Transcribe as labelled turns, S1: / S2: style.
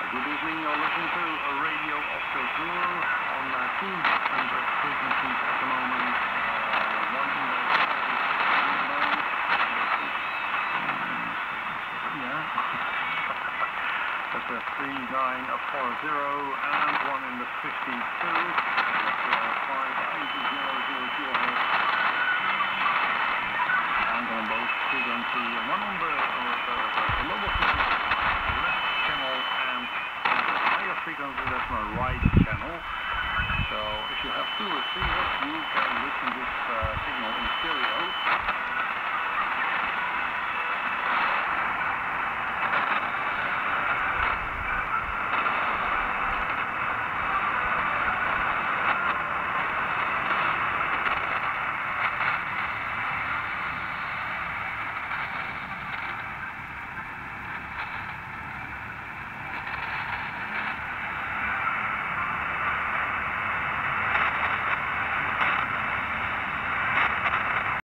S1: Good evening, you're listening to a radio of Zulu on two different frequencies at the moment. One in the that's a 3940, and one in the 52. That's 580 kilohertz. And on both frequency, one on the lower frequency, left channel, and on the higher frequency, that's my right channel. So if you have two receivers, you can listen to this signal in stereo.